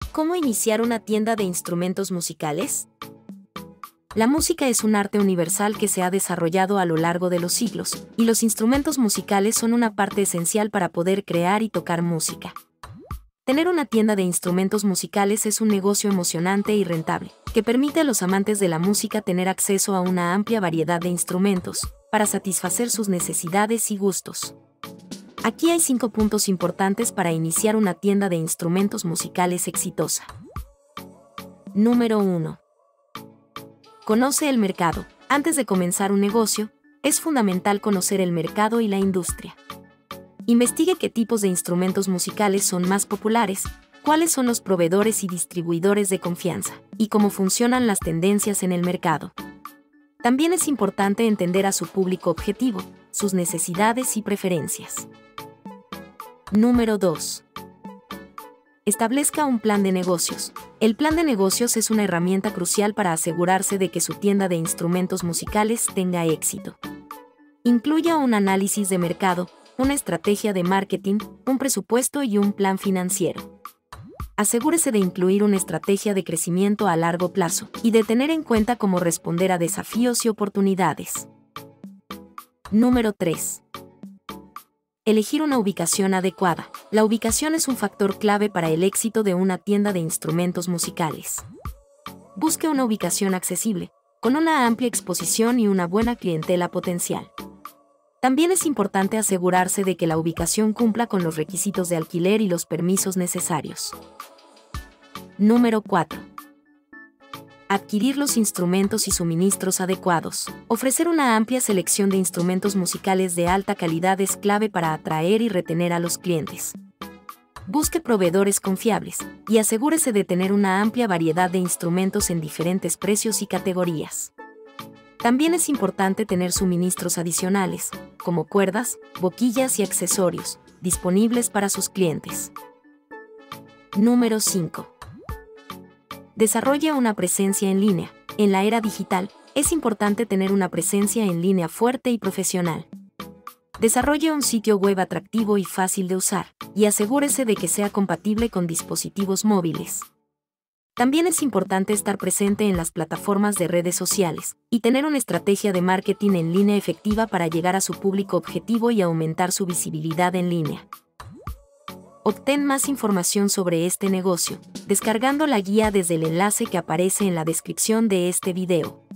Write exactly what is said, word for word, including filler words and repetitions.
¿Cómo iniciar una tienda de instrumentos musicales? La música es un arte universal que se ha desarrollado a lo largo de los siglos, y los instrumentos musicales son una parte esencial para poder crear y tocar música. Tener una tienda de instrumentos musicales es un negocio emocionante y rentable, que permite a los amantes de la música tener acceso a una amplia variedad de instrumentos, para satisfacer sus necesidades y gustos. Aquí hay cinco puntos importantes para iniciar una tienda de instrumentos musicales exitosa. Número uno. Conoce el mercado. Antes de comenzar un negocio, es fundamental conocer el mercado y la industria. Investigue qué tipos de instrumentos musicales son más populares, cuáles son los proveedores y distribuidores de confianza, y cómo funcionan las tendencias en el mercado. También es importante entender a su público objetivo, sus necesidades y preferencias. Número dos. Establezca un plan de negocios. El plan de negocios es una herramienta crucial para asegurarse de que su tienda de instrumentos musicales tenga éxito. Incluya un análisis de mercado, una estrategia de marketing, un presupuesto y un plan financiero. Asegúrese de incluir una estrategia de crecimiento a largo plazo y de tener en cuenta cómo responder a desafíos y oportunidades. Número tres. Elegir una ubicación adecuada. La ubicación es un factor clave para el éxito de una tienda de instrumentos musicales. Busque una ubicación accesible, con una amplia exposición y una buena clientela potencial. También es importante asegurarse de que la ubicación cumpla con los requisitos de alquiler y los permisos necesarios. Número cuatro. Adquirir los instrumentos y suministros adecuados. Ofrecer una amplia selección de instrumentos musicales de alta calidad es clave para atraer y retener a los clientes. Busque proveedores confiables y asegúrese de tener una amplia variedad de instrumentos en diferentes precios y categorías. También es importante tener suministros adicionales, como cuerdas, boquillas y accesorios, disponibles para sus clientes. Número cinco. Desarrolla una presencia en línea. En la era digital, es importante tener una presencia en línea fuerte y profesional. Desarrolle un sitio web atractivo y fácil de usar, y asegúrese de que sea compatible con dispositivos móviles. También es importante estar presente en las plataformas de redes sociales, y tener una estrategia de marketing en línea efectiva para llegar a su público objetivo y aumentar su visibilidad en línea. Obtén más información sobre este negocio, descargando la guía desde el enlace que aparece en la descripción de este video.